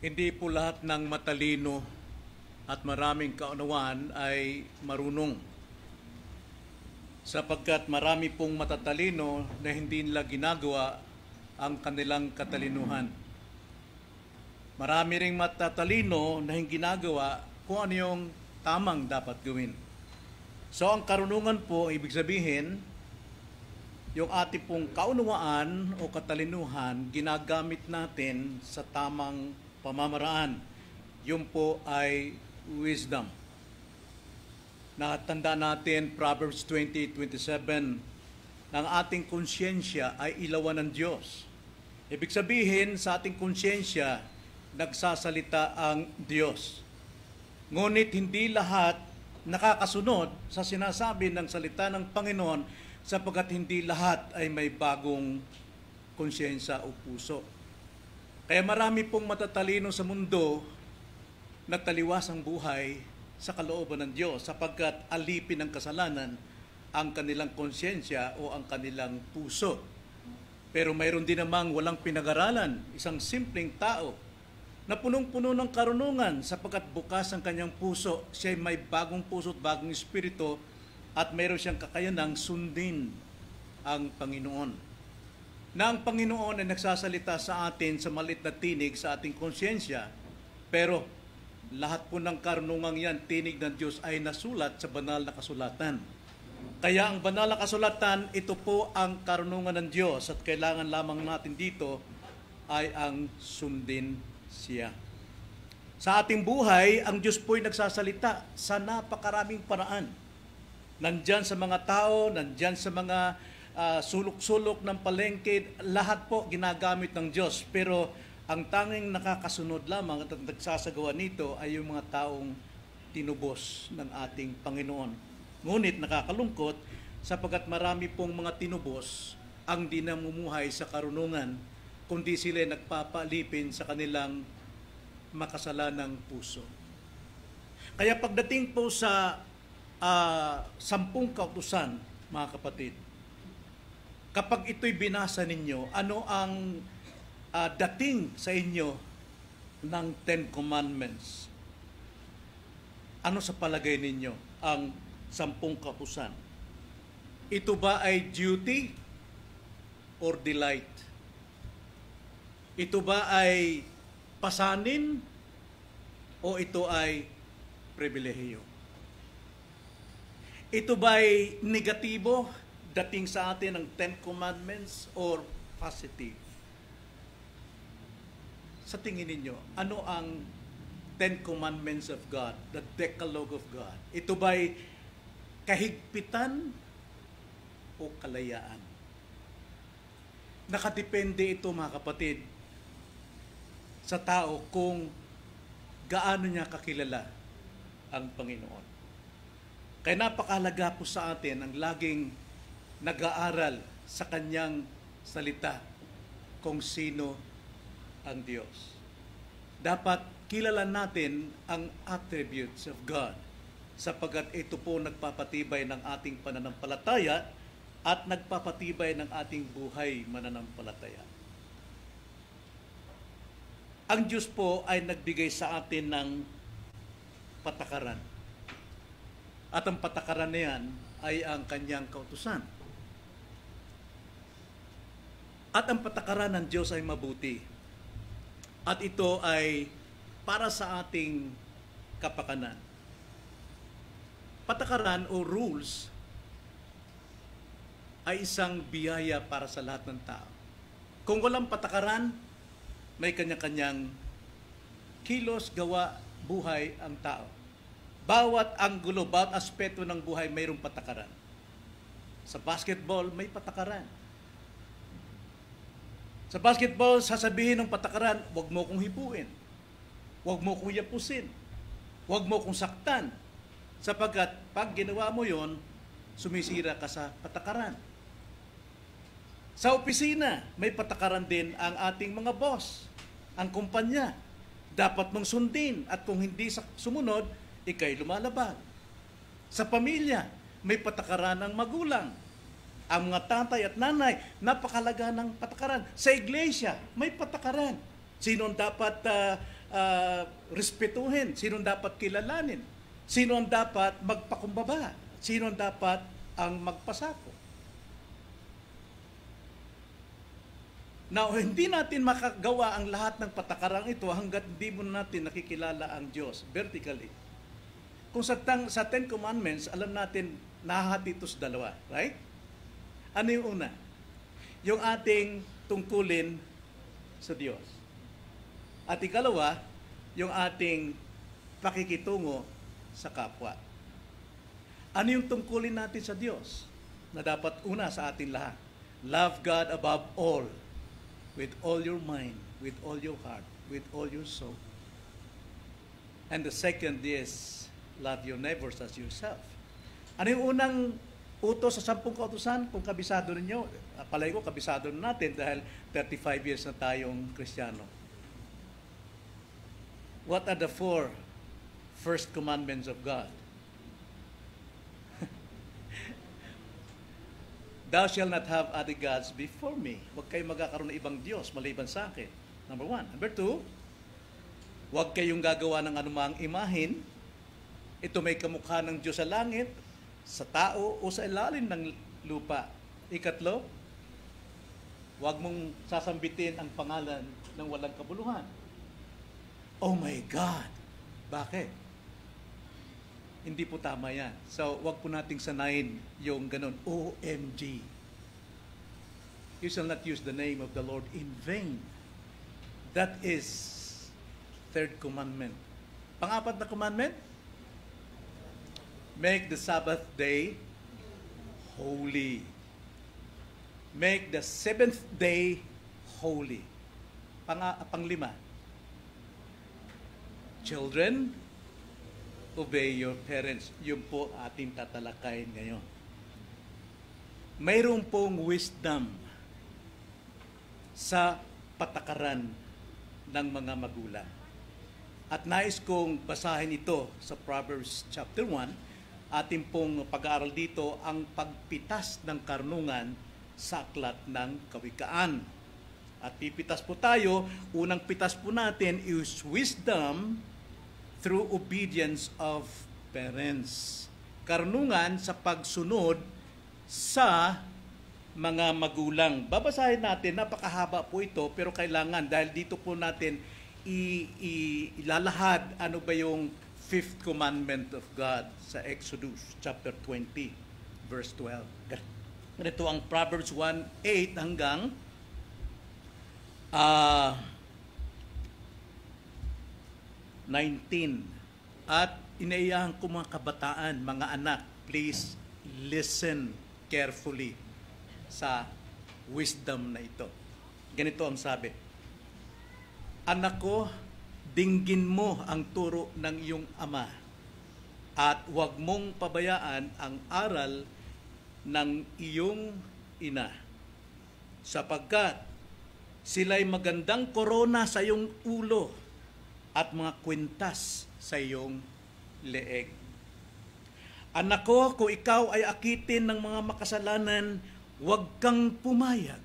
Hindi po lahat ng matalino at maraming kaunawaan ay marunong. Sapagkat marami pong matatalino na hindi nila ginagawa ang kanilang katalinuhan. Marami ring matatalino na hindi ginagawa kung ano yung tamang dapat gawin. So ang karunungan po, ibig sabihin, yung ating pong kaunawaan o katalinuhan, ginagamit natin sa tamang pamamaraan. Yun po ay wisdom. Nakatanda natin, Proverbs 20:27, ng ating konsyensya ay ilawan ng Diyos. Ibig sabihin, sa ating konsyensya, nagsasalita ang Diyos. Ngunit hindi lahat nakakasunod sa sinasabi ng salita ng Panginoon sapagkat hindi lahat ay may bagong konsyensya o puso. Kaya marami pong matatalino sa mundo na taliwas ang buhay sa kalooban ng Diyos sapagkat alipin ng kasalanan ang kanilang konsyensya o ang kanilang puso. Pero mayroon din namang walang pinag-aralan, isang simpleng tao na punong-puno ng karunungan sapagkat bukas ang kanyang puso, siya may bagong puso at bagong espiritu at mayroon siyang kakayanang sundin ang Panginoon. Na ang Panginoon ay nagsasalita sa atin sa maliit na tinig sa ating konsyensya, pero lahat po ng karunungang yan, tinig ng Diyos ay nasulat sa banal na kasulatan. Kaya ang banal na kasulatan, ito po ang karunungan ng Diyos at kailangan lamang natin dito ay ang sundin siya. Sa ating buhay, ang Diyos po ay nagsasalita sa napakaraming paraan. Nandyan sa mga tao, nandyan sa mga sulok-sulok ng palengke, lahat po ginagamit ng Diyos. Pero ang tanging nakakasunod lamang at nagsasagawa nito ay yung mga taong tinubos ng ating Panginoon. Ngunit nakakalungkot sapagkat marami pong mga tinubos ang di namumuhay sa karunungan kundi sila nagpapalipin sa kanilang makasalanang puso. Kaya pagdating po sa 10 kautusan, mga kapatid, kapag ito'y binasa ninyo, ano ang dating sa inyo ng 10 Commandments? Ano sa palagay ninyo ang 10 kautusan? Ito ba ay duty or delight? Ito ba ay pasanin o ito ay pribilehiyo? Ito ba ay negatibo dating sa atin ng 10 Commandments or positive? Sa tingin ninyo, ano ang 10 Commandments of God, the Decalogue of God? Ito ba'y kahigpitan o kalayaan? Nakadepende ito, mga kapatid, sa tao kung gaano niya kakilala ang Panginoon. Kaya napakahalaga po sa atin ang laging nag-aaral sa Kanyang salita kung sino ang Diyos. Dapat kilalan natin ang attributes of God sapagkat ito po nagpapatibay ng ating pananampalataya at nagpapatibay ng ating buhay mananampalataya. Ang Diyos po ay nagbigay sa atin ng patakaran. At ang patakaran na yan ay ang Kanyang kautusan. At ang patakaran ng Diyos ay mabuti. At ito ay para sa ating kapakanan. Patakaran o rules ay isang biyaya para sa lahat ng tao. Kung walang patakaran, may kanya-kanyang kilos, gawa, buhay ang tao. Bawat anggulo, bawat aspeto ng buhay mayroong patakaran. Sa basketball, may patakaran. Sa basketball, sasabihin ng patakaran, huwag mo kong hipuin. Huwag mo kong yapusin. Huwag mo kong saktan. Sapagkat pag ginawa mo yon, sumisira ka sa patakaran. Sa opisina, may patakaran din ang ating mga boss, ang kumpanya. Dapat mong sundin at kung hindi sumunod, ikay lumalaban. Sa pamilya, may patakaran ng magulang. Ang mga tatay at nanay, napakalaga ng patakaran. Sa iglesia, may patakaran. Sino ang dapat respetuhin, sino ang dapat kilalanin, sino ang dapat magpakumbaba, sino ang dapat ang magpasako. Now, hindi natin makagawa ang lahat ng patakarang ito hanggat hindi mo natin nakikilala ang Diyos vertically. Kung sa Ten Commandments, alam natin, nahahati ito sa dalawa, right? Ano yung una? Yung ating tungkulin sa Diyos. At ikalawa, yung ating pakikitungo sa kapwa. Ano yung tungkulin natin sa Diyos na dapat una sa ating lahat? Love God above all, with all your mind, with all your heart, with all your soul. And the second is, love your neighbors as yourself. Ano yung unang utos sa 10 kautusan? Kung kabisado ninyo, palay ko kabisado na natin dahil 35 years na tayong Kristiyano. What are the 4 first commandments of God? Thou shalt not have other gods before me. Huwag kayong magkakaroon ng ibang Diyos maliban sa akin. Number 1. Number 2, huwag kayong gagawa ng anumang imahin. Ito may kamukha ng Diyos sa langit, sa tao, o sa ilalim ng lupa. Ikatlo, huwag mong sasambitin ang pangalan ng walang kabuluhan. Oh my God! Bakit? Hindi po tama yan. So, wag po nating sanayin yung ganun. OMG. You shall not use the name of the Lord in vain. That is third commandment. Pang-apat na commandment, make the Sabbath day holy. Make the 7th day holy. Pang-5, children, obey your parents. Yun po ating tatalakayin ngayon. Mayroon pong wisdom sa patakaran ng mga magulang. At nais kong basahin ito sa Proverbs chapter 1. Ating pong pag-aaral dito ang pagpitas ng karunungan sa aklat ng kawikaan. At pipitas po tayo. Unang pitas po natin is wisdom through obedience of parents. Karunungan sa pagsunod sa mga magulang. Babasahin natin, napakahaba po ito, pero kailangan, dahil dito po natin ilalahad ano ba yung 5th commandment of God sa Exodus chapter 20, verse 12. Ito ang Proverbs 1:8 hanggang 19. At inaiyahan ko mga kabataan, mga anak, please listen carefully sa wisdom na ito. Ganito ang sabi, anak ko, dinggin mo ang turo ng iyong ama at huwag mong pabayaan ang aral ng iyong ina, sapagkat sila'y magandang korona sa iyong ulo at mga kwintas sa iyong leeg. Anak ko, kung ikaw ay akitin ng mga makasalanan, huwag kang pumayag.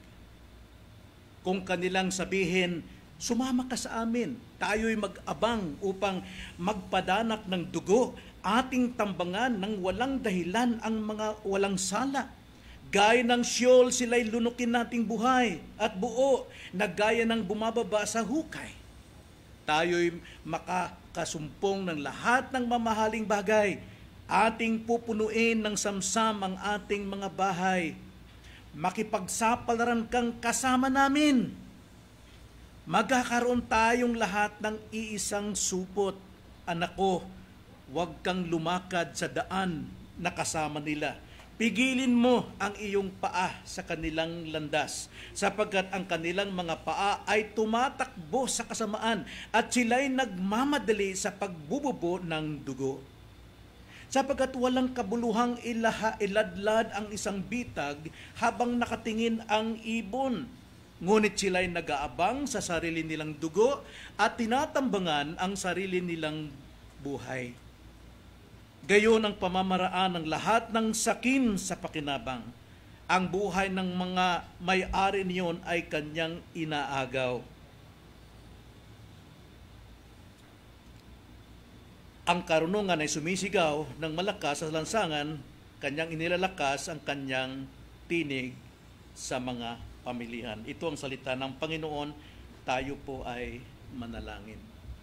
Kung kanilang sabihin, sumama ka sa amin, tayo'y mag-abang upang magpadanak ng dugo, ating tambangan ng walang dahilan ang mga walang sala. Gaya ng Sheol, sila'y lunukin nating buhay at buo, na gaya ng bumababa sa hukay. Tayo'y makakasumpong ng lahat ng mamahaling bagay. Ating pupunuin ng samsam ang ating mga bahay. Makipagsapalaran kang kasama namin. Magkakaroon tayong lahat ng iisang supot. Anak ko, huwag kang lumakad sa daan na kasama nila. Pigilin mo ang iyong paa sa kanilang landas, sapagkat ang kanilang mga paa ay tumatakbo sa kasamaan at sila'y nagmamadali sa pagbububo ng dugo. Sapagkat walang kabuluhang iladlad ang isang bitag habang nakatingin ang ibon. Ngunit sila'y nag-aabang sa sarili nilang dugo at tinatambangan ang sarili nilang buhay. Gayon ang pamamaraan ng lahat ng sakim sa pakinabang. Ang buhay ng mga may-ari niyon ay kanyang inaagaw. ang karunungan ay sumisigaw ng malakas sa lansangan, kanyang inilalakas ang kanyang tinig sa mga pamilihan. Ito ang salita ng Panginoon. Tayo po ay manalangin.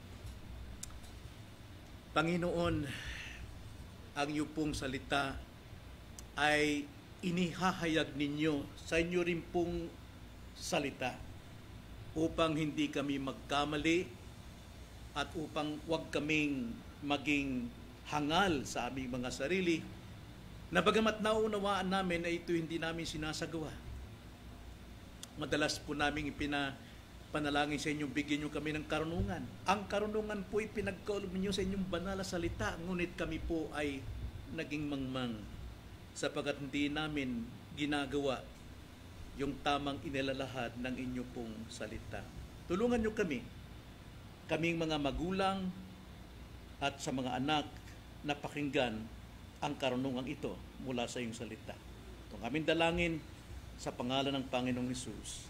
Panginoon, ang iyo pong salita ay inihahayag ninyo sa inyo rin pong salita upang hindi kami magkamali at upang huwag kaming maging hangal sa aming mga sarili na bagamat naunawaan namin na ito hindi namin sinasagawa. Madalas po namin panalangin sa inyong bigyan niyo kami ng karunungan. Ang karunungan po ay pinagkaloob niyo sa inyong banal na salita, ngunit kami po ay naging mangmang sapagkat hindi namin ginagawa yung tamang inilalahad ng inyo pong salita. Tulungan niyo kami, kaming mga magulang at sa mga anak na pakinggan ang karunungan ito mula sa iyong salita. Itong aming dalangin sa pangalan ng Panginoong Hesus.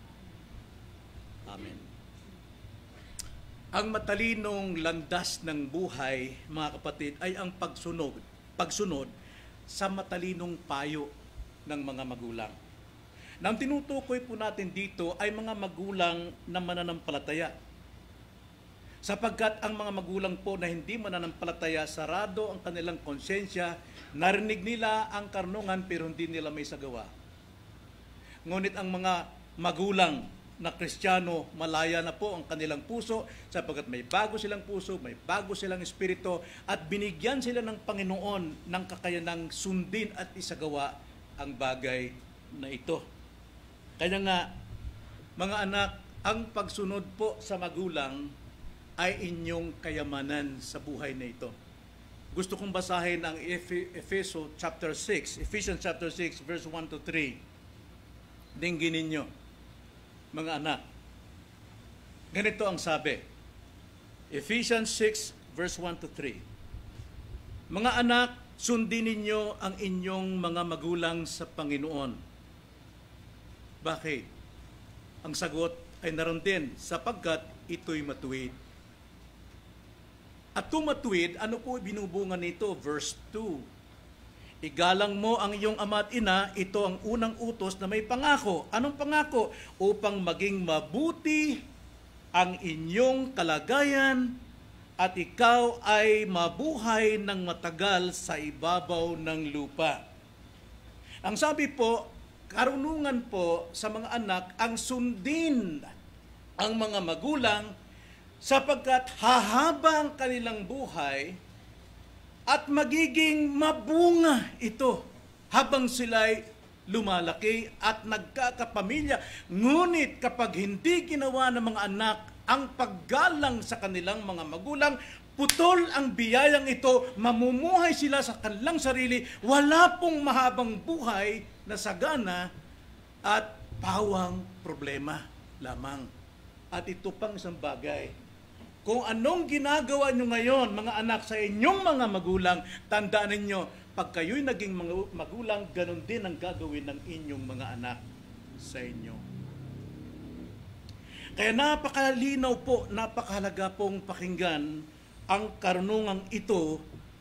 Amen. Ang matalinong landas ng buhay, mga kapatid, ay ang pagsunod sa matalinong payo ng mga magulang. Nang tinutukoy po natin dito ay mga magulang na mananampalataya. Sapagkat ang mga magulang po na hindi mananampalataya, sarado ang kanilang konsensya, narinig nila ang karunungan pero hindi nila may sagawa. Ngunit ang mga magulang na Kristiyano, malaya na po ang kanilang puso sapagkat may bago silang puso, may bago silang espiritu at binigyan sila ng Panginoon ng kakayanang sundin at isagawa ang bagay na ito. Kaya nga, mga anak, ang pagsunod po sa magulang ay inyong kayamanan sa buhay na ito. Gusto kong basahin ang Ephesians chapter 6 verse 1 to 3. Dinggin ninyo, mga anak. Ganito ang sabi. Ephesians 6 verse 1 to 3. Mga anak, sundin ninyo ang inyong mga magulang sa Panginoon. Bakit? Ang sagot ay naroon din, sapagkat ito'y matuwid. At kung matuwid, ano po binubungan nito? Verse 2. Igalang mo ang iyong ama at ina, ito ang unang utos na may pangako. Anong pangako? Upang maging mabuti ang inyong kalagayan at ikaw ay mabuhay ng matagal sa ibabaw ng lupa. Ang sabi po, karunungan po sa mga anak ang sundin ang mga magulang sapagkat hahaba ang kanilang buhay at magiging mabunga ito habang sila'y lumalaki at nagkakapamilya. Ngunit kapag hindi ginawa ng mga anak ang paggalang sa kanilang mga magulang, putol ang biyayang ito, mamumuhay sila sa kanilang sarili, wala pong mahabang buhay na sagana at pawang problema lamang. At ito pang isang bagay, kung anong ginagawa nyo ngayon, mga anak, sa inyong mga magulang, tandaan ninyo, pag kayo'y naging magulang, ganun din ang gagawin ng inyong mga anak sa inyo. Kaya napakalinaw po, napakahalaga pong pakinggan ang karunungang ito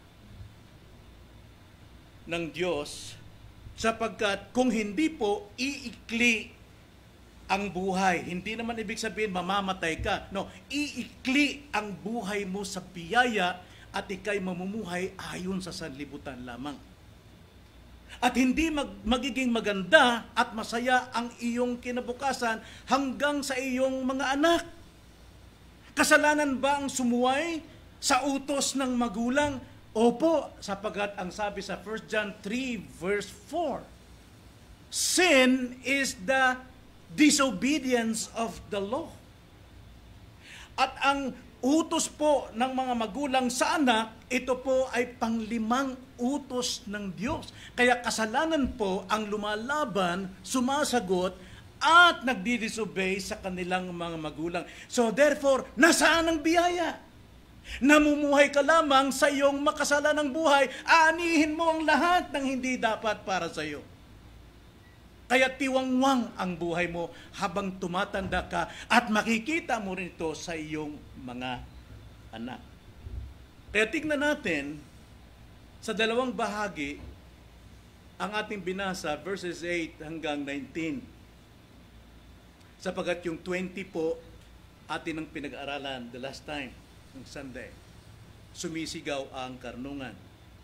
ng Diyos, sapagkat kung hindi po, iikli ang buhay. Hindi naman ibig sabihin mamamatay ka. No, iikli ang buhay mo sa biyaya at ikay mamumuhay ayon sa sanlibutan lamang. At hindi magiging maganda at masaya ang iyong kinabukasan hanggang sa iyong mga anak. Kasalanan ba ang sumuway sa utos ng magulang? Opo, sapagkat ang sabi sa 1 John 3 verse 4, sin is the disobedience of the law. At ang utos po ng mga magulang sa anak, ito po ay panglimang utos ng Diyos. Kaya kasalanan po ang lumalaban, sumasagot, at nagdi-disobey sa kanilang mga magulang. So therefore, nasaan ang biyaya? Namumuhay ka lamang sa iyong makasalanang buhay, aanihin mo ang lahat ng hindi dapat para sa iyo. Kaya tiwangwang ang buhay mo habang tumatanda ka at makikita mo rin ito sa iyong mga anak. Kaya tignan natin sa dalawang bahagi ang ating binasa, verses 8 hanggang 19. Sapagat yung 20 po, atin ang pinag-aaralan the last time, ng Sunday. Sumisigaw ang karunungan.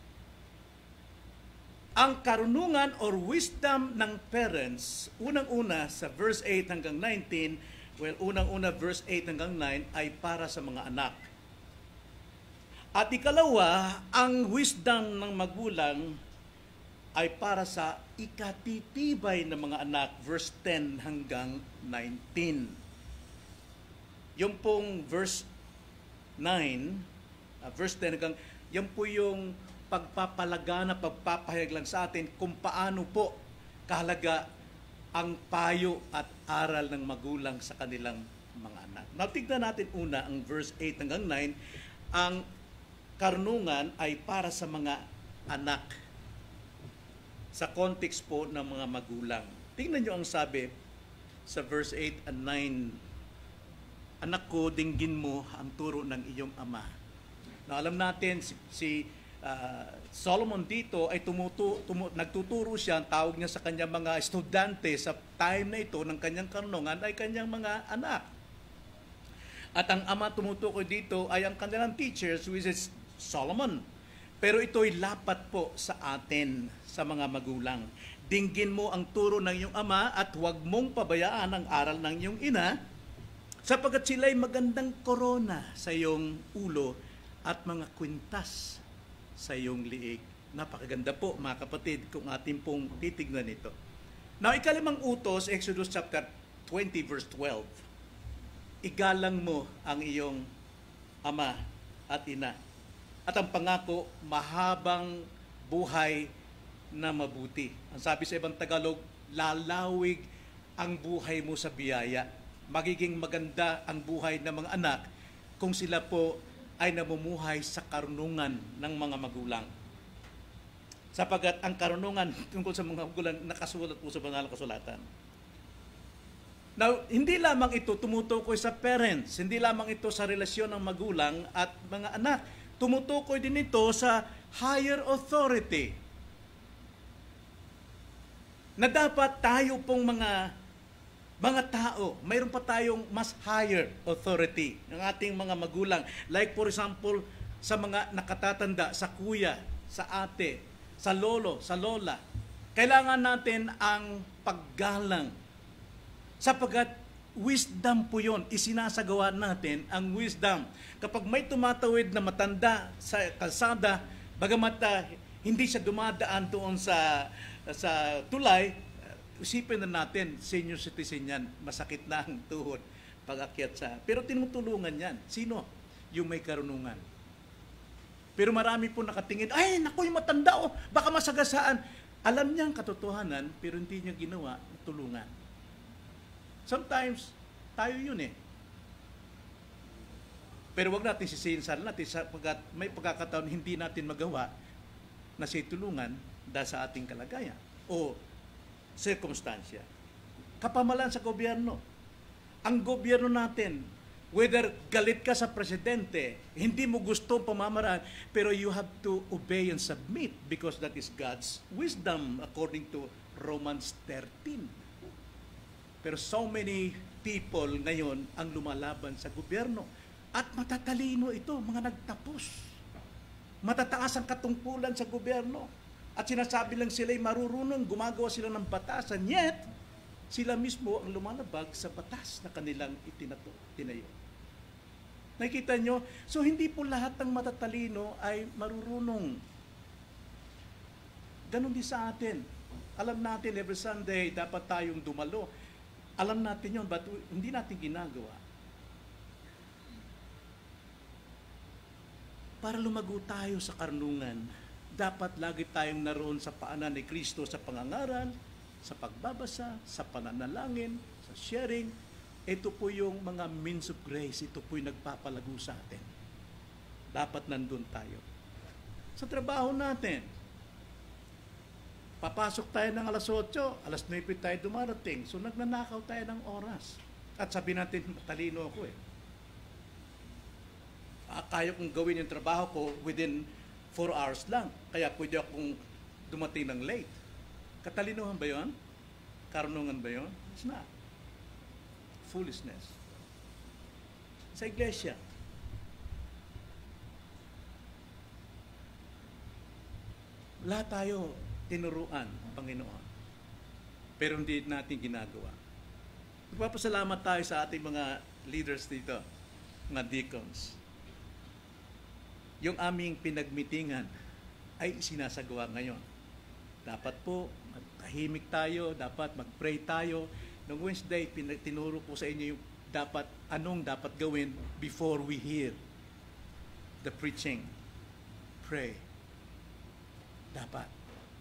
Ang karunungan or wisdom ng parents, unang-una sa verse 8 hanggang 19, well, unang-una verse 8 hanggang 9 ay para sa mga anak. At ikalawa, ang wisdom ng magulang ay para sa ikatitibay ng mga anak, verse 10 hanggang 19. Yung pong verse 9, verse 10 hanggang, yan po yung pagpapalagana, pagpapahayag lang sa atin kung paano po kahalaga ang payo at aral ng magulang sa kanilang mga anak. Now, tignan natin una ang verse 8 hanggang 9. Ang karunungan ay para sa mga anak sa context po ng mga magulang. Tingnan nyo ang sabi sa verse 8 and 9. Anak ko, dinggin mo ang turo ng iyong ama. Now, alam natin si Solomon dito ay nagtuturo siya, ang tawag niya sa kanyang mga estudyante sa time na ito ng kanyang karunungan ay kanyang mga anak. At ang ama tumutukoy dito ay ang kanilang teachers, which is Solomon. Pero ito'y lapat po sa atin, sa mga magulang. Dinggin mo ang turo ng iyong ama at huwag mong pabayaan ang aral ng iyong ina, sapagat sila'y magandang korona sa iyong ulo at mga kwintas sa iyong liig. Napakaganda po mga kapatid kung atin pong titignan ito. Now, ikalimang utos, Exodus chapter 20 verse 12. Igalang mo ang iyong ama at ina. At ang pangako, mahabang buhay na mabuti. Ang sabi sa ibang Tagalog, lalawig ang buhay mo sa biyaya. Magiging maganda ang buhay ng mga anak kung sila po ay namumuhay sa karunungan ng mga magulang. Sapagat ang karunungan tungkol sa mga magulang nakasulat po sa banal na kasulatan. Now, hindi lamang ito tumutukoy sa parents, hindi lamang ito sa relasyon ng magulang at mga anak. Tumutukoy din ito sa higher authority. Na dapat tayo pong mga tao, mayroon pa tayong mas higher authority ng ating mga magulang. Like for example, sa mga nakatatanda, sa kuya, sa ate, sa lolo, sa lola. Kailangan natin ang paggalang. Sapagat wisdom po yun, isinasagawa natin ang wisdom. Kapag may tumatawid na matanda sa kalsada, bagamat hindi siya dumadaan doon sa tulay, isipin na natin, senior citizen yan, masakit na ang tuhod pag-akyat sa... Pero tinutulungan yan. Sino? Yung may karunungan. Pero marami po nakatingin, ay, naku, yung matanda, oh, baka masagasaan. Alam niya ang katotohanan, pero hindi niya ginawa, tulungan. Sometimes, tayo yun eh. Pero wag natin sisihin sa natin, sapagkat may pagkakataon hindi natin magawa na siya tulungan dahil sa ating kalagayan o circumstansya. Kapamalan sa gobyerno. Ang gobyerno natin, whether galit ka sa presidente, hindi mo gusto pamamaraan, pero you have to obey and submit because that is God's wisdom according to Romans 13. Pero so many people ngayon ang lumalaban sa gobyerno. At matatalino ito, mga nagtapos. Matataas ang katungkulan sa gobyerno. At sinasabi lang sila'y marurunong, gumagawa sila ng batasan. Yet, sila mismo ang lumalabag sa batas na kanilang tinayo. Nakikita nyo? So, hindi po lahat ng matatalino ay marurunong. Ganon din sa atin. Alam natin, every Sunday, dapat tayong dumalo. Alam natin yun, but hindi natin ginagawa. Para lumago tayo sa karunungan, dapat lagi tayong naroon sa paanan ni Kristo sa pangangaral, sa pagbabasa, sa pananalangin, sa sharing. Ito po yung mga means of grace. Ito po yung nagpapalago sa atin. Dapat nandun tayo. Sa trabaho natin, papasok tayo ng alas 8, alas 9 tayo dumarating. So nagnanakaw tayo ng oras. At sabi natin, matalino ako eh. kaya kong gawin yung trabaho ko within 4 hours lang. Kaya pwede akong dumating ng late. Katalinuhan ba yun? Karunungan ba yun? It's not. Foolishness. Sa iglesia, lahat tayo tinuruan ng Panginoon. Pero hindi natin ginagawa. Magpapasalamat tayo sa ating mga leaders dito, mga deacons. Yung aming pinagmitingan ay sinasagawa ngayon. Dapat po, magtahimik tayo, dapat mag-pray tayo. Noong Wednesday, tinuro ko sa inyo yung anong dapat gawin before we hear the preaching. Pray. Dapat.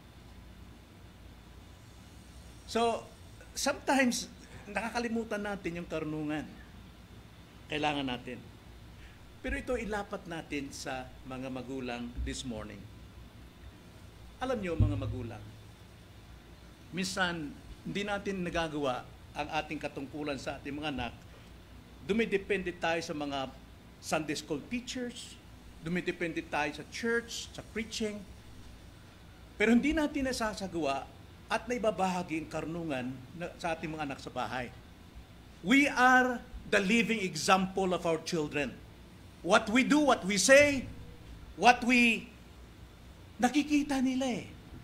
So, sometimes, nakakalimutan natin yung karunungan. Kailangan natin. Pero ito ilapat natin sa mga magulang this morning. Alam nyo, mga magulang, minsan, hindi natin nagagawa ang ating katungkulan sa ating mga anak. Dumidepende tayo sa mga Sunday school teachers, dumidepende tayo sa church, sa preaching, pero hindi natin nasasagawa at naibabahagi ang karunungan sa ating mga anak sa bahay. We are the living example of our children. What we do, what we say, what we nakikita nila eh.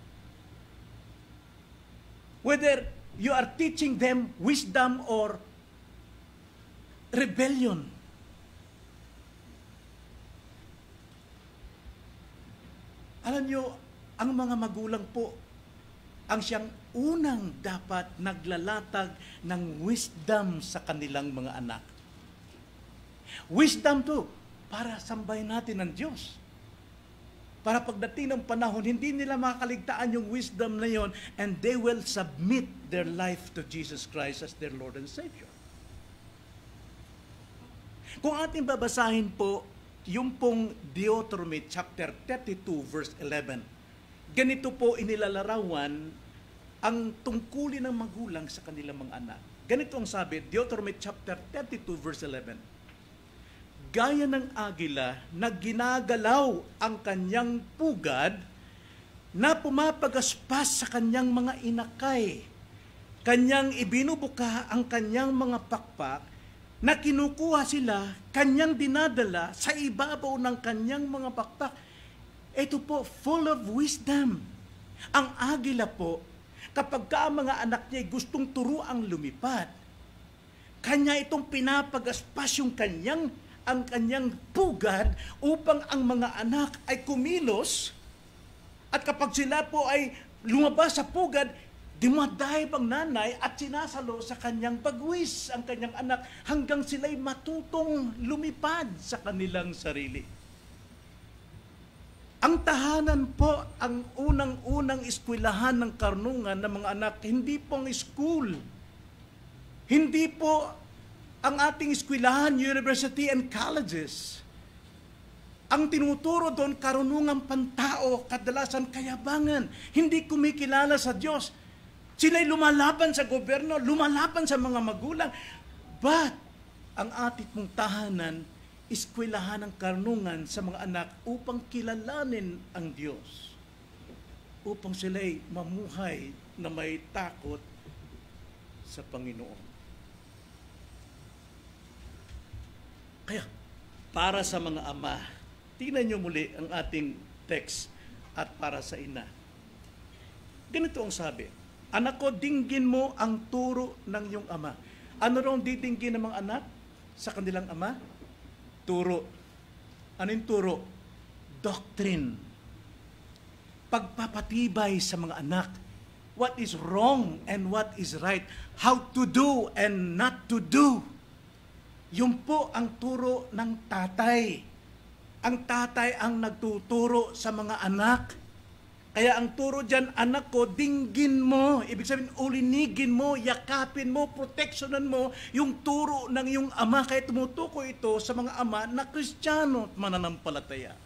Whether you are teaching them wisdom or rebellion. Alam nyo, ang mga magulang po, ang siyang unang dapat naglalatag ng wisdom sa kanilang mga anak. Wisdom to, para sambahin natin ang Diyos. Para pagdating ng panahon, hindi nila makakaligtaan yung wisdom na yon and they will submit their life to Jesus Christ as their Lord and Savior. Kung ating babasahin po, yung pong Deuteronomy chapter 32 verse 11, ganito po inilalarawan ang tungkulin ng magulang sa kanilang mga anak. Ganito ang sabi, Deuteronomy chapter 32 verse 11. Gaya ng agila na ginagalaw ang kanyang pugad na pumapagaspas sa kanyang mga inakay. Kanyang ibinubuka ang kanyang mga pakpak na kinukuha sila, kanyang dinadala sa ibabaw ng kanyang mga pakpak. Ito po, full of wisdom. Ang agila po, kapag ka ang mga anak niya gustong turuang lumipad, kanya itong pinapagaspas yung ang kanyang pugad upang ang mga anak ay kumilos at kapag sila po ay lumabas sa pugad, dumadive ang nanay at sinasalo sa kanyang pagwis ang kanyang anak hanggang sila'y matutong lumipad sa kanilang sarili. Ang tahanan po, ang unang-unang eskwelahan ng karunungan ng mga anak, hindi pong school. Hindi po ang ating eskwelahan, university and colleges. Ang tinuturo doon, karunungan pantao, kadalasan kayabangan, hindi kumikilala sa Diyos. Sila'y lumalaban sa gobyerno, lumalaban sa mga magulang. But, ang ating pong tahanan, eskwelahan ng karunungan sa mga anak upang kilalanin ang Diyos. Upang sila'y mamuhay na may takot sa Panginoon. Kaya, para sa mga ama, tingnan nyo muli ang ating text at para sa ina. Ganito ang sabi, anak ko, dinggin mo ang turo ng iyong ama. Ano raw didinggin ng mga anak sa kanilang ama? Turo. Ano yung turo? Doctrine. Pagpapatibay sa mga anak. What is wrong and what is right. How to do and not to do. Yun po ang turo ng tatay. Ang tatay ang nagtuturo sa mga anak. Kaya ang turo dyan, anak ko, dinggin mo. Ibig sabihin, ulinigin mo, yakapin mo, protectionan mo yung turo ng iyong ama. Kaya tumutukoy ito sa mga ama na Kristiyano at mananampalataya.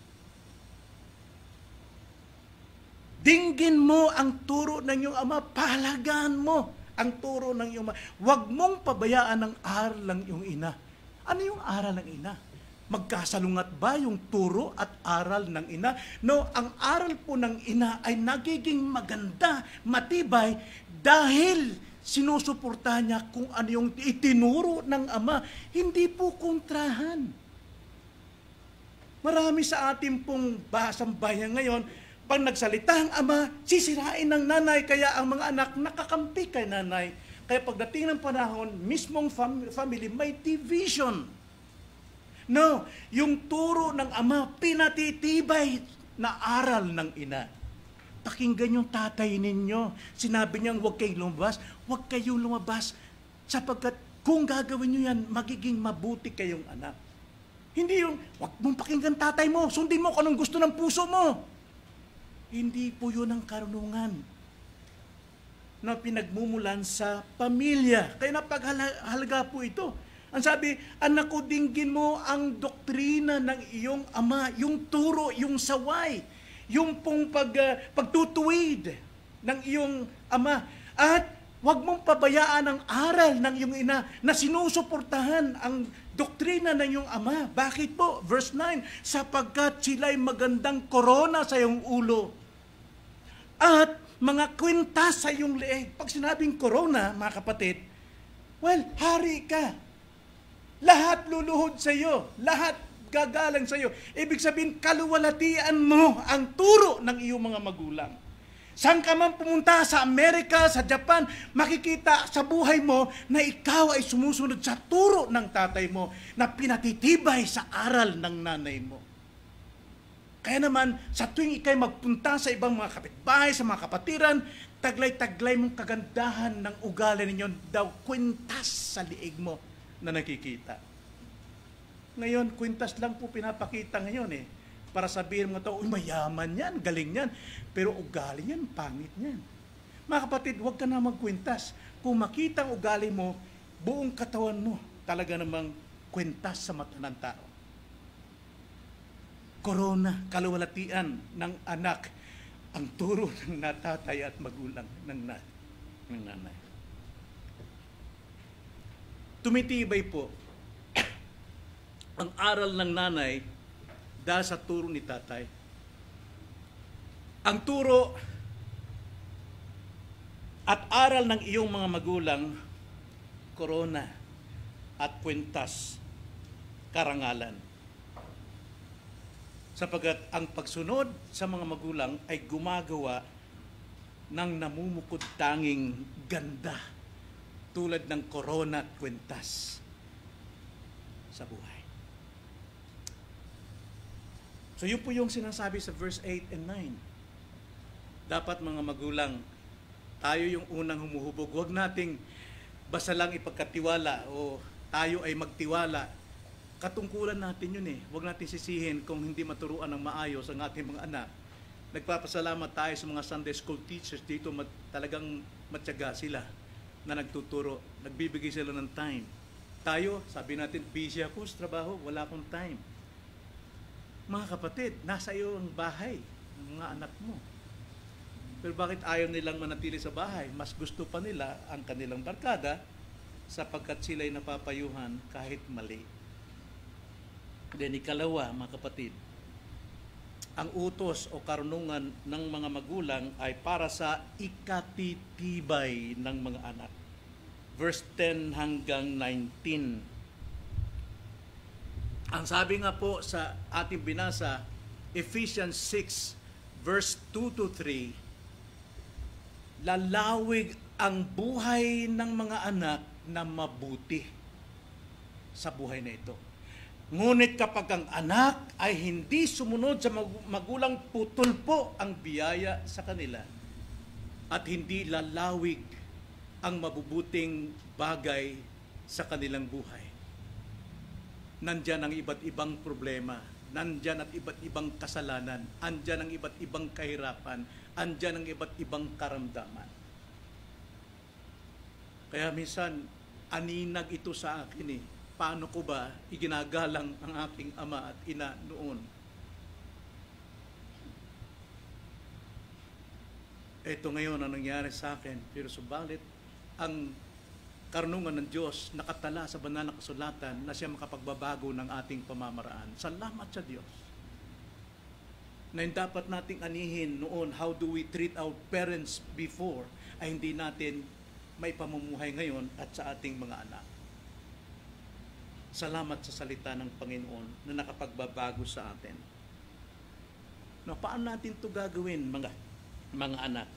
Dinggin mo ang turo ng iyong ama, pahalagaan mo ang turo ng iyong ama. Huwag mong pabayaan ang aral ng iyong ina. Ano yung aral ng ina? Magkasalungat ba yung turo at aral ng ina? No, ang aral po ng ina ay nagiging maganda, matibay, dahil sinusuportahan niya kung ano yung itinuro ng ama. Hindi po kontrahan. Marami sa ating pong sambayan ngayon, pag nagsalita ang ama, sisirain ng nanay, kaya ang mga anak nakakampi kay nanay. Kaya pagdating ng panahon, mismong family may division. No, yung turo ng ama, pinatitibay na aral ng ina. Pakinggan yung tatay ninyo. Sinabi niyang huwag kayong lumabas. Huwag kayong lumabas sapagkat kung gagawin niyo yan, magiging mabuti kayong anak. Hindi yung, huwag mong pakinggan tatay mo, sundin mo kung anong gusto ng puso mo. Hindi po yun ang karunungan na pinagmumulan sa pamilya. Kaya napaghalaga po ito. Ang sabi, anak ko, dinggin mo ang doktrina ng iyong ama, yung turo, yung saway, yung pong pagtutuwid ng iyong ama. At huwag mong pabayaan ang aral ng iyong ina na sinusuportahan ang doktrina ng iyong ama. Bakit po? Verse 9, sapagkat sila'y magandang korona sa iyong ulo at mga kwintas sa iyong leeg. Pag sinabing korona, mga kapatid, well, hari ka. Lahat luluhod sa iyo. Lahat gagalang sa iyo. Ibig sabihin, kaluwalhatian mo ang turo ng iyong mga magulang. Saan ka man pumunta, sa Amerika, sa Japan, makikita sa buhay mo na ikaw ay sumusunod sa turo ng tatay mo na pinatitibay sa aral ng nanay mo. Kaya naman, sa tuwing ikay magpunta sa ibang mga kapitbahay, sa mga kapatiran, taglay-taglay mong kagandahan ng ugali ninyo daw kwintas sa liig mo na nakikita. Ngayon, kwintas lang po pinapakita ngayon para sabihin mga tao, mayaman yan, galing yan. Pero ugali yan, pangit yan. Mga kapatid, huwag ka na magkwintas. Kung makita ang ugali mo, buong katawan mo, talaga namang kwintas sa mata ng tao. Korona, kaluwalhatian ng anak, ang turo ng natatay at magulang ng nanay. Tumitibay po ang aral ng nanay dahil sa turo ni tatay. Ang turo at aral ng iyong mga magulang, korona at kwintas, karangalan. Sapagkat ang pagsunod sa mga magulang ay gumagawa ng namumukod tanging ganda tulad ng korona at kwintas sa buhay. So yun po yung sinasabi sa verse 8 and 9. Dapat mga magulang, tayo yung unang humuhubog. Huwag nating basta lang ipagkatiwala o tayo ay magtiwala. Katungkulan natin yun Huwag natin sisihin kung hindi maturuan ng maayos ang ating mga anak. Nagpapasalamat tayo sa mga Sunday school teachers dito, talagang matyaga sila na nagtuturo. Nagbibigay sila ng time. Tayo, sabi natin, busy ako sa trabaho, wala akong time. Mga kapatid, nasa iyo ang bahay, ang mga anak mo. Pero bakit ayaw nilang manatili sa bahay? Mas gusto pa nila ang kanilang barkada sapagkat sila'y napapayuhan kahit mali. Then ikalawa, mga kapatid, ang utos o karunungan ng mga magulang ay para sa ikatitibay ng mga anak. Verse 10 hanggang 19. Ang sabi nga po sa ating binasa, Ephesians 6, verse 2 to 3, lalawig ang buhay ng mga anak na mabuti sa buhay na ito. Ngunit kapag ang anak ay hindi sumunod sa magulang, putol po ang biyaya sa kanila at hindi lalawig ang mabubuting bagay sa kanilang buhay. Nandyan ang iba't ibang problema, nandyan ang iba't ibang kasalanan, andyan ang iba't ibang kahirapan, andyan ang iba't ibang karamdaman. Kaya minsan, aninag ito sa akin paano ko ba iginagalang ang aking ama at ina noon? Ito ngayon ang nangyari sa akin, pero subalit ang karunungan ng Diyos nakatala sa banal na kasulatan na siya makapagbabago ng ating pamamaraan. Salamat sa Diyos. Na yung dapat nating anihin noon, how do we treat our parents before, ay hindi natin may pamumuhay ngayon at sa ating mga anak. Salamat sa salita ng Panginoon na nakapagbabago sa atin. No, paano natin ito gagawin, mga anak?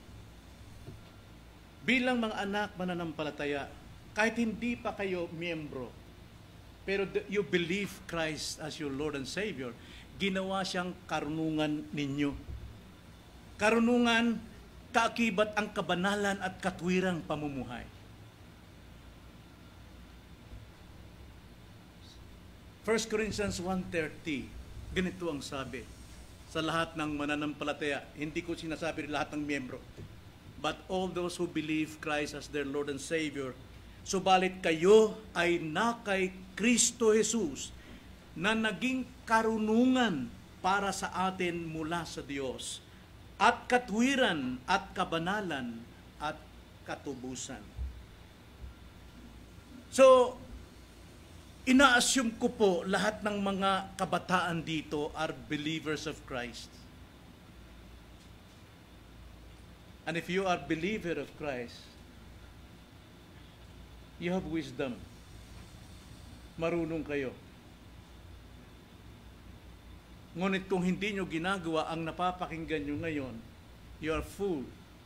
Bilang mga anak mananampalataya, kahit hindi pa kayo miyembro, pero you believe Christ as your Lord and Savior, ginawa siyang karunungan ninyo. Karunungan, kaakibat ang kabanalan at katwirang pamumuhay. 1 Corinthians 1:30, ganito ang sabi sa lahat ng mananampalataya. Hindi ko sinasabi lahat ng miyembro, but all those who believe Christ as their Lord and Savior. Subalit kayo ay na kay Kristo Jesus na naging karunungan para sa atin mula sa Diyos, at katwiran at kabanalan at katubusan. So, ina-assume ko po lahat ng mga kabataan dito are believers of Christ. And if you are a believer of Christ, you have wisdom. Marunong kayo. Ngunit kung hindi nyo ginagawa ang napapakinggan nyo ngayon, you are fool.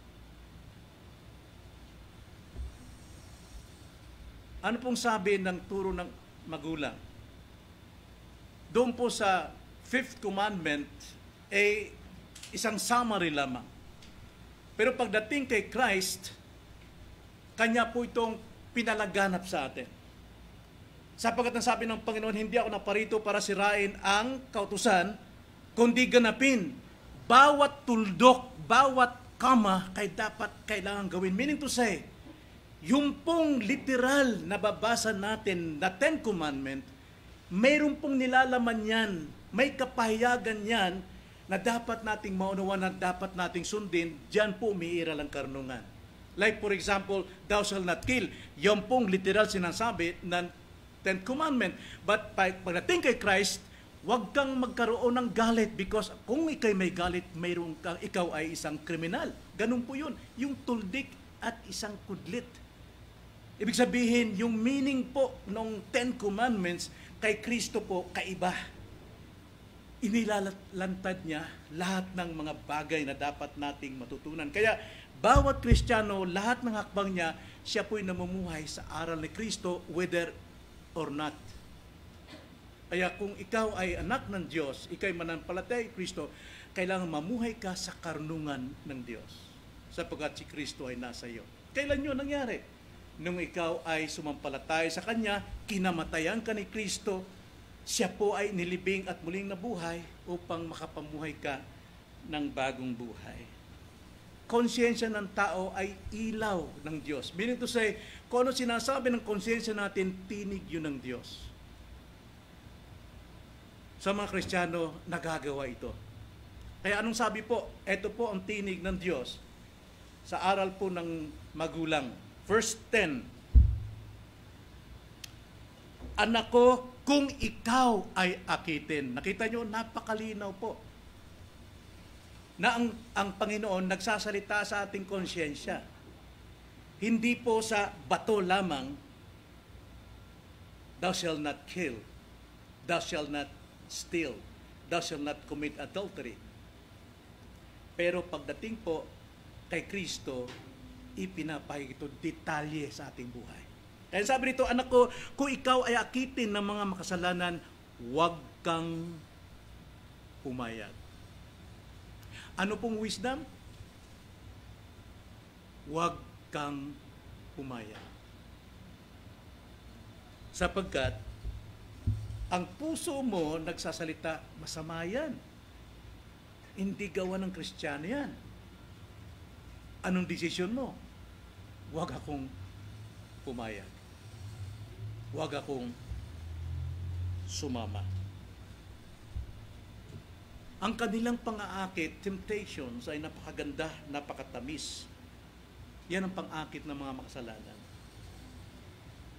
Ano pong sabi ng turo ng magulang? Doon po sa fifth commandment, isang summary lamang. Pero pagdating kay Christ, Kanya po itong pinalaganap sa atin. Sapagkat ang sabi ng Panginoon, hindi ako naparito para sirain ang kautusan, kundi ganapin. Bawat tuldok, bawat kama, kailangan gawin. Meaning to say, yung pong literal na babasa natin na Ten Commandment, mayroon pong nilalaman yan, may kapahayagan yan, na dapat nating maunawan, na dapat nating sundin. Diyan po umiiral ang karunungan. Like for example, thou shalt not kill. Yan pong literal sinasabi ng Ten Commandment. But pagdating kay Christ, huwag kang magkaroon ng galit, because kung ikay may galit, mayroon kang, ikaw ay isang kriminal. Ganun po yun. Yung tuldik at isang kudlit. Ibig sabihin, yung meaning po ng Ten Commandments kay Kristo po kaiba. Inilalantad niya lahat ng mga bagay na dapat nating matutunan. Kaya bawat Kristiyano, lahat ng hakbang niya, siya po'y namumuhay sa aral ni Kristo, whether or not. Kaya kung ikaw ay anak ng Diyos, ikaw ay mananampalataya kay Kristo, kailangan mamuhay ka sa karunungan ng Diyos, sapagkat si Kristo ay nasa iyo. Kailan yun nangyari? Nung ikaw ay sumampalataya sa Kanya, kinamatayan ka ni Kristo, siya po ay nilibing at muling nabuhay upang makapamuhay ka ng bagong buhay. Konsyensya ng tao ay ilaw ng Diyos. Meaning to say, kung ano sinasabi ng konsyensya natin, tinig yun ng Diyos. Sa mga Kristiyano, nagagawa ito. Kaya anong sabi po? Ito po ang tinig ng Diyos sa aral po ng magulang. Verse 10. Anak ko, kung ikaw ay akitin. Nakita nyo, napakalinaw po. Na ang Panginoon nagsasalita sa ating konsyensya. Hindi po sa bato lamang, thou shalt not kill, thou shalt not steal, thou shalt not commit adultery. Pero pagdating po kay Kristo, ipinapahig ito detalye sa ating buhay. Kaya sabi rito, anak ko, kung ikaw ay akitin ng mga makasalanan, huwag kang pumayag. Ano pong wisdom? Huwag kang pumayag. Sapagkat, ang puso mo nagsasalita, masama yan. Hindi gawa ng Kristiyano yan. Anong desisyon mo? Huwag akong pumayag. Huwag akong sumama. Ang kanilang pang-aakit, temptations, ay napakaganda, napakatamis. Yan ang pang-akit ng mga makasalanan.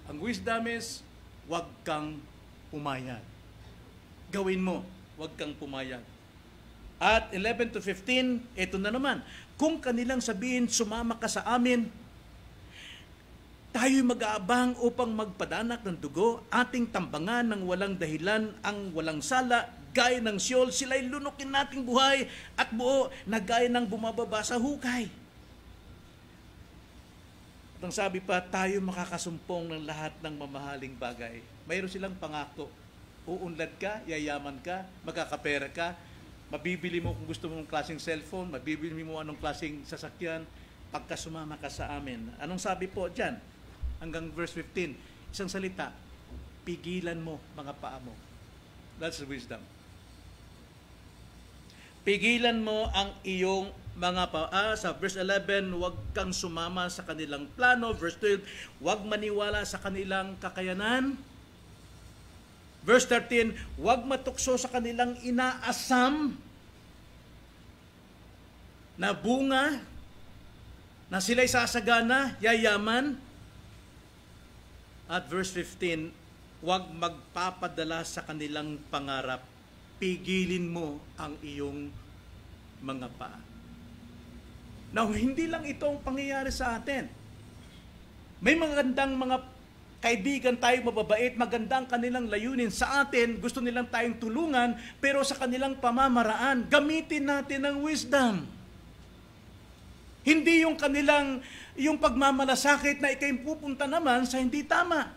Ang wisdom is, huwag kang pumayag. Gawin mo, huwag kang pumayag. At 11 to 15, ito na naman. Kung kanilang sabihin, sumama ka sa amin, tayo'y mag-aabang upang magpadanak ng dugo, ating tambangan ng walang dahilan, ang walang sala, gaya ng siyol, sila'y lunukin nating buhay at buo na gaya ng bumababa sa hukay. At ang sabi pa, tayo makakasumpong ng lahat ng mamahaling bagay. Mayroon silang pangako. Uunlad ka, yayaman ka, magkakapera ka, mabibili mo kung gusto mong klaseng cellphone, mabibili mo anong klaseng sasakyan, pagka sumama ka sa amin. Anong sabi po dyan? Hanggang verse 15, isang salita, pigilan mo mga paa mo. That's the wisdom. Pigilan mo ang iyong mga paa. Sa verse 11, huwag kang sumama sa kanilang plano. Verse 12, huwag maniwala sa kanilang kakayanan. Verse 13, huwag matukso sa kanilang inaasam na bunga na sila'y sasagana, yayaman. At verse 15, huwag magpapadala sa kanilang pangarap. Pigilin mo ang iyong mga paa. Now, hindi lang ito ang pangyayari sa atin. May magandang mga kaibigan tayo mababait, magandang kanilang layunin sa atin, gusto nilang tayong tulungan, pero sa kanilang pamamaraan, gamitin natin ang wisdom. Hindi yung pagmamalasakit na ikay pupunta naman sa hindi tama.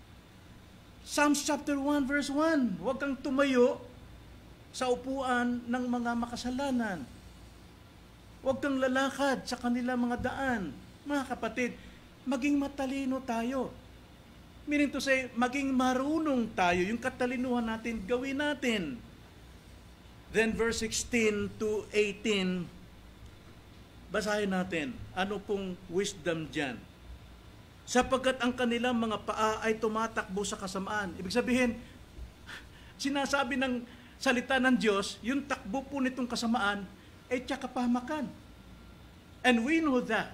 Psalms chapter 1 verse 1, huwag kang tumayo sa upuan ng mga makasalanan. Huwag kang lalakad sa kanilang mga daan. Mga kapatid, maging matalino tayo. Meaning to say, maging marunong tayo. Yung katalinuhan natin, gawin natin. Then verse 16 to 18, basahin natin. Ano pong wisdom dyan? Sapagkat ang kanilang mga paa ay tumatakbo sa kasamaan. Ibig sabihin, sinasabi ng salita ng Diyos, yung takbo po nitong kasamaan, ay kapahamakan. And we know that.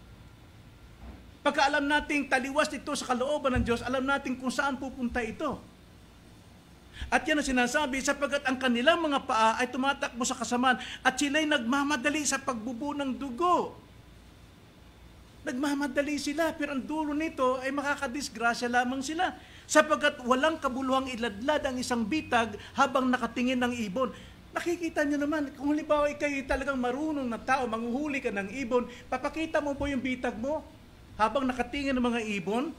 Pagka alam nating taliwas ito sa kalooban ng Diyos, alam natin kung saan pupunta ito. At yan ang sinasabi, sapagkat ang kanilang mga paa ay tumatakbo sa kasamaan at sila'y nagmamadali sa pagbubuo ng dugo. Nagmamadali sila, pero ang dulo nito ay makakadisgrasya lamang sila. Sapagkat walang kabuluhang iladlad ang isang bitag habang nakatingin ng ibon. Nakikita niyo naman, kung halimbawa ikay talagang marunong na tao, manghuhuli ka ng ibon, papakita mo po yung bitag mo habang nakatingin ng mga ibon?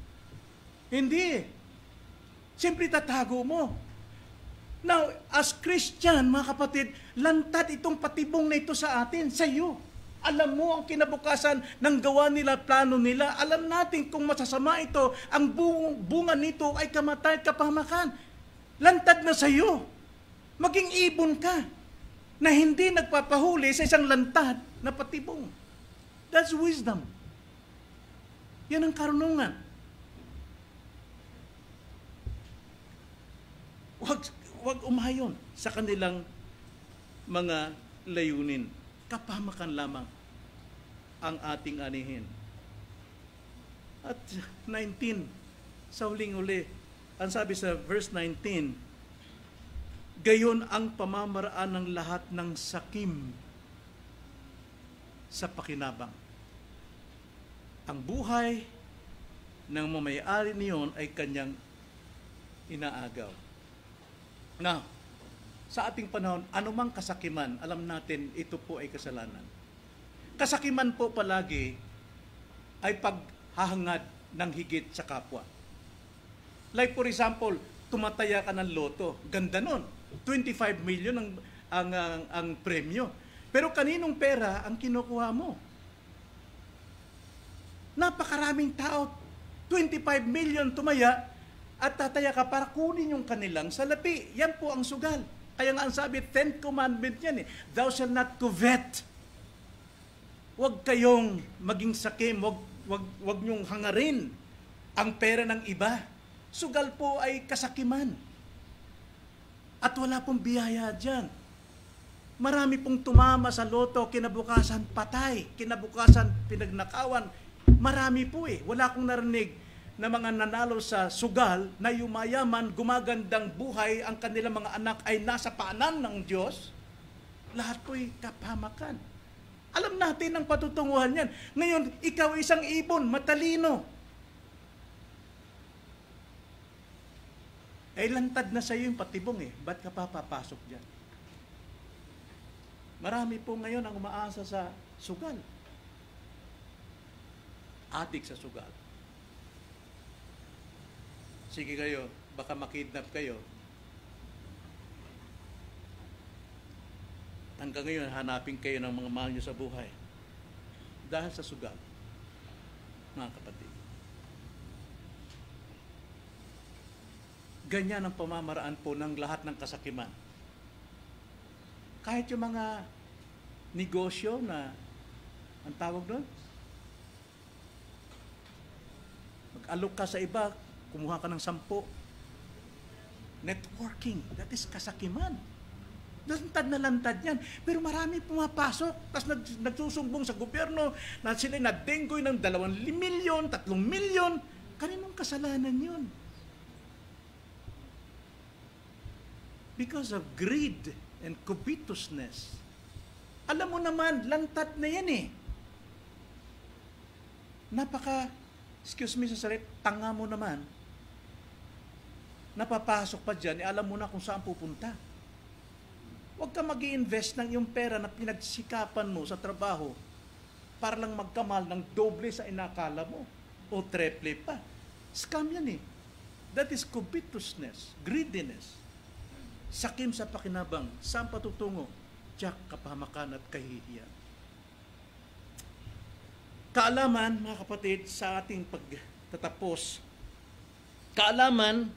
Hindi. Siyempre tatago mo. Now, as Christian, mga kapatid, lantad itong patibong na ito sa atin, sa iyo. Alam mo ang kinabukasan ng gawa nila, plano nila. Alam natin kung masasama ito, ang bunga nito ay kamatayan, kapahamakan. Lantad na sa iyo. Maging ibon ka na hindi nagpapahuli sa isang lantad na patibong. That's wisdom. Yan ang karunungan. Huwag umayon sa kanilang mga layunin. Kapahamakan lamang ang ating anihin. At 19, sa huling-uli, ang sabi sa verse 19, gayon ang pamamaraan ng lahat ng sakim sa pakinabang. Ang buhay ng mamayari niyon ay kanyang inaagaw. Now, sa ating panahon, anumang kasakiman, alam natin ito po ay kasalanan. Kasakiman po palagi ay paghahangad ng higit sa kapwa. Like for example, tumataya ka ng loto. Ganda nun. 25 million ang premyo. Pero kaninong pera ang kinukuha mo? Napakaraming tao, 25 million tumaya at tataya ka para kunin yung kanilang salapi. Yan po ang sugal. Kaya nga ang sabi, 10th commandment yan eh. Thou shalt not covet. Huwag kayong maging sakim, huwag nyong hangarin ang pera ng iba. Sugal po ay kasakiman. At wala pong biyaya dyan. Marami pong tumama sa loto, kinabukasan patay, kinabukasan pinagnakawan. Marami po eh. Wala akong narinig na mga nanalo sa sugal, na yumayaman, gumagandang buhay, ang kanilang mga anak ay nasa paanan ng Diyos, lahat po'y kapahamakan. Alam natin ang patutunguhan yan. Ngayon, ikaw isang ibon, matalino. Lantad na sa iyo yung patibong Ba't ka papapasok dyan? Marami po ngayon ang umaasa sa sugal. Adik sa sugal. Sige kayo, baka makidnap kayo. Hanggang ngayon, hanapin kayo ng mga mahal nyo sa buhay. Dahil sa sugal, mga kapatid. Ganyan ang pamamaraan po ng lahat ng kasakiman. Kahit yung mga negosyo na, ang tawag doon, mag-alok ka sa iba, kumuha ka ng 10. Networking, that is kasakiman. Lantad na lantad yan. Pero marami pumapasok, tapos nagsusumbong sa gobyerno na sila nadenggoy ng 2 milyon, 3 milyon. Kaninong kasalanan yun? Because of greed and covetousness. Alam mo naman, lantad na yan excuse me sa salit, tanga mo naman, napapasok pa dyan, alam mo na kung saan pupunta. Huwag ka mag-i-invest ng iyong pera na pinagsikapan mo sa trabaho para lang magkamal ng doble sa inakala mo o treble pa. Scam yan That is covetousness, greediness. Sakim sa pakinabang, saan patutungo? Tiyak, kapahamakan at kahihiyan. Kaalaman, mga kapatid, sa ating pagtatapos, kaalaman,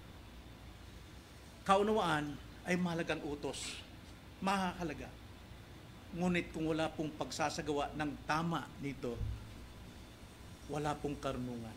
kaunawaan ay mahalagang utos. Mahalaga. Ngunit kung wala pong pagsasagawa ng tama nito, wala pong karunungan.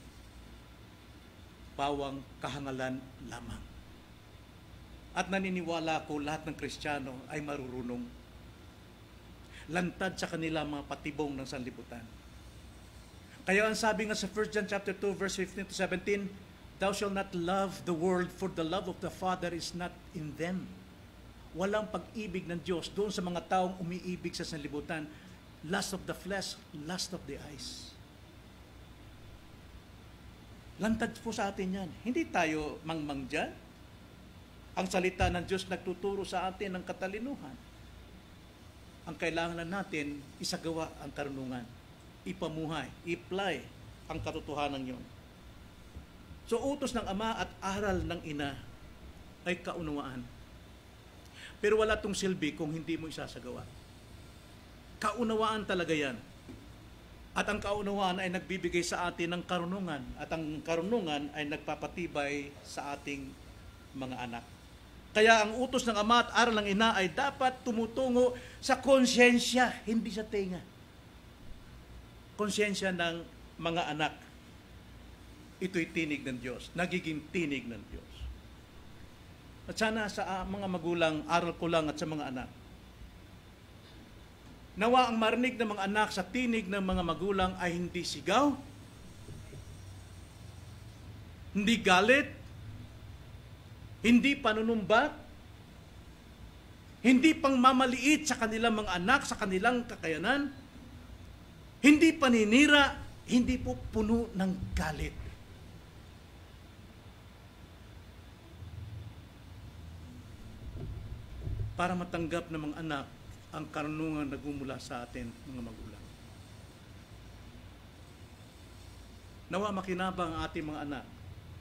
Pawang kahangalan lamang. At naniniwala ko lahat ng Kristiyano ay marurunong. Lantad sa kanila mga patibong ng sanlibutan. Kaya ang sabi nga sa 1 John chapter 2 verse 15 to 17, Thou shalt not love the world, for the love of the Father is not in them. Walang pag-ibig ng Diyos doon sa mga taong umiibig sa sanlibutan. Lust of the flesh, lust of the eyes. Lantad po sa atin yan. Hindi tayo mangmang dyan. Ang salita ng Diyos nagtuturo sa atin ng katalinuhan. Ang kailangan natin, isagawa ang karunungan. Ipamuhay, i-apply ang katotohanan yon. So, utos ng Ama at aral ng Ina ay kaunawaan. Pero wala tong silbi kung hindi mo isasagawa. Kaunawaan talaga yan. At ang kaunawaan ay nagbibigay sa atin ng karunungan. At ang karunungan ay nagpapatibay sa ating mga anak. Kaya ang utos ng Ama at aral ng Ina ay dapat tumutungo sa konsyensya, hindi sa tenga. Konsyensya ng mga anak. Ito'y tinig ng Diyos, nagiging tinig ng Diyos. At sana sa mga magulang, aral ko lang at sa mga anak. Nawa ang marinig ng mga anak sa tinig ng mga magulang ay hindi sigaw, hindi galit, hindi panunumbat, hindi pang mamaliit sa kanilang mga anak, sa kanilang kakayanan, hindi paninira, hindi po puno ng galit. Para matanggap ng mga anak ang karunungan na gumula sa atin, mga magulang. Nawa makinabang ang ating mga anak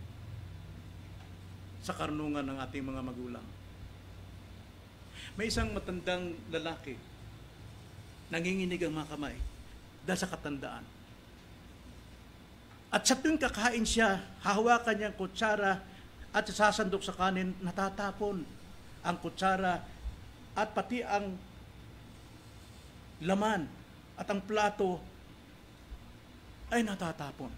sa karunungan ng ating mga magulang. May isang matandang lalaki, nanginginig ang mga kamay dahil sa katandaan. At sa tuwing kakain siya, hahawakan niya ang kutsara at sasandok sa kanin, natatapon ang kutsara at pati ang laman at ang plato ay natatapon.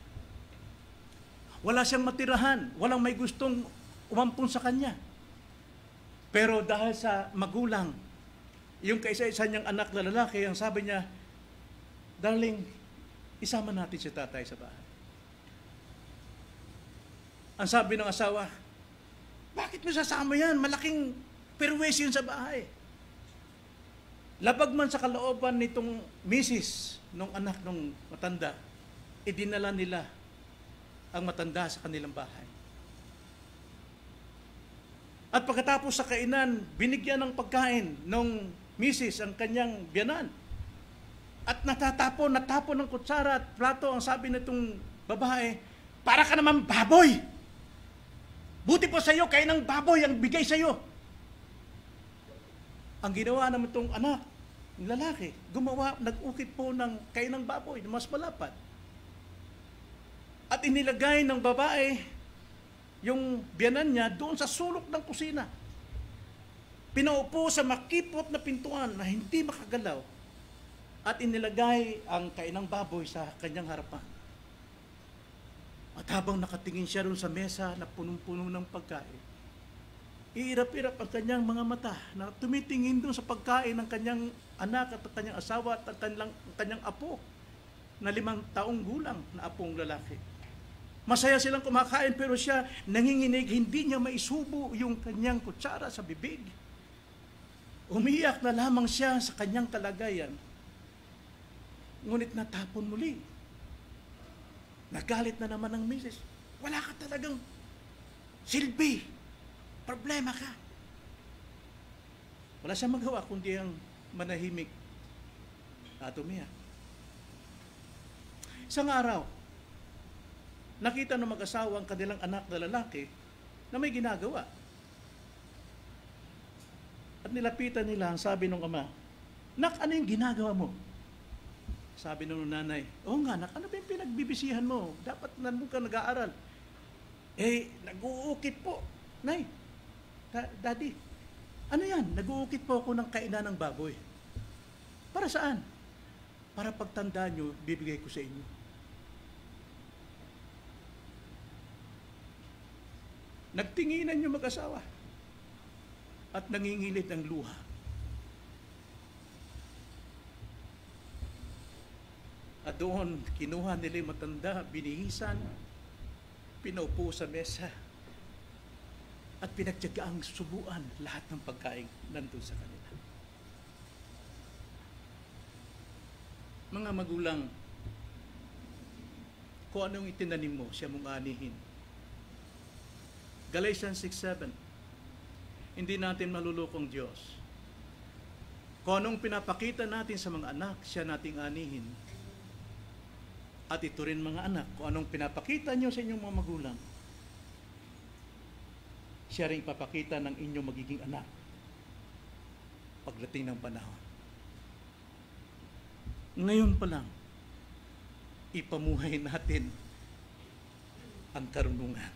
Wala siyang matirahan, walang may gustong umampun sa kanya. Pero dahil sa magulang, yung kaisa-isa niyang anak na lalaki, ang sabi niya, Darling, isama natin si tatay sa bahay. Ang sabi ng asawa, bakit mo sasama yan? Malaking perwes yun sa bahay. Labag man sa kalooban nitong misis, nung anak nung matanda, idinala nila ang matanda sa kanilang bahay. At pagkatapos sa kainan, binigyan ng pagkain nung misis ang kanyang biyanan. At natapon ng kutsara at plato, ang sabi nitong babae, para ka naman baboy! Buti po sa iyo, kain ng baboy ang bigay sa iyo. Ang ginawa naman itong anak, ng lalaki, nag-ukit po ng kain ng baboy, mas malapad. At inilagay ng babae yung biyanan niya doon sa sulok ng kusina. Pinaupo sa makipot na pintuan na hindi makagalaw at inilagay ang kainang baboy sa kanyang harapan. At habang nakatingin siya doon sa mesa na punong-puno ng pagkain, iirap-irap ang kanyang mga mata na tumitingin doon sa pagkain ng kanyang anak at kanyang asawa at ang kanyang apo na 5 taong gulang na apong lalaki. Masaya silang kumakain pero siya nanginginig, hindi niya maisubo yung kanyang kutsara sa bibig. Umiyak na lamang siya sa kanyang kalagayan. Ngunit natapon muli. Nagalit na naman ng misis. Wala ka talagang silbi. Problema ka. Wala siyang magawa kundi ang manahimik at umiyak. Isang araw, nakita ng mag-asawa ang kanilang anak na lalaki na may ginagawa. At nilapitan nila, ang sabi ng ama, "Nak, ano yung ginagawa mo?" Sabi ng nanay, "Oo nga, nak, ano ba yung pinagbibisihan mo? Dapat nandun ka nag-aaral." Nag-uukit po. "Nay, Daddy, ano yan? Nag-uukit po ako ng kainan ng baboy." "Para saan?" "Para pagtanda nyo, bibigay ko sa inyo." Nagtinginan yung mag-asawa at nangingilit ang luha. At doon, kinuha nila yung matanda, binihisan, pinaupo sa mesa, at pinagtiyagaang subuan lahat ng pagkain nandun sa kanila. Mga magulang, kung anong itinanim mo, siya mong anihin. Galatians 6:7, hindi natin malulukong Diyos. Kung anong pinapakita natin sa mga anak, siya nating anihin. At ito rin mga anak, kung anong pinapakita nyo sa inyong mga magulang, siya rin ipapakita ng inyong magiging anak pagdating ng panahon. Ngayon pa lang, ipamuhay natin ang karunungan.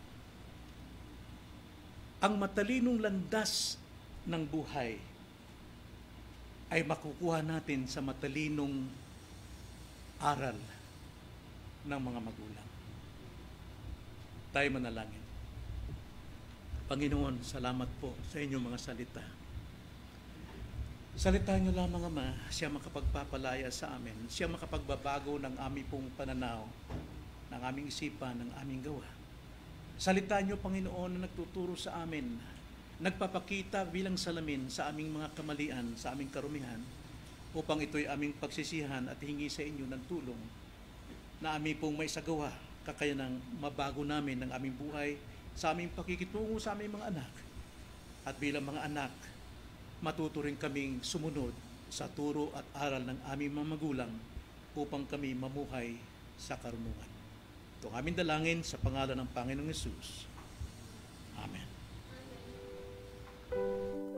Ang matalinong landas ng buhay ay makukuha natin sa matalinong aral ng mga magulang. Tayo manalangin. Panginoon, salamat po sa inyong mga salita. Salita niyo lamang, Ama, siya makapagpapalaya sa amin, siya makapagbabago ng aming pong pananaw, ng aming isipan, ng aming gawa. Salita niyo, Panginoon, na nagtuturo sa amin, nagpapakita bilang salamin sa aming mga kamalian, sa aming karumihan, upang ito'y aming pagsisihan at hingi sa inyo ng tulong na aming pong may sagawa, kakayanang mabago namin ang aming buhay sa aming pakikitungo sa aming mga anak. At bilang mga anak, matuto rin kaming sumunod sa turo at aral ng aming mga magulang upang kami mamuhay sa karunungan. Ito ang aming dalangin sa pangalan ng Panginoong Hesus. Amen.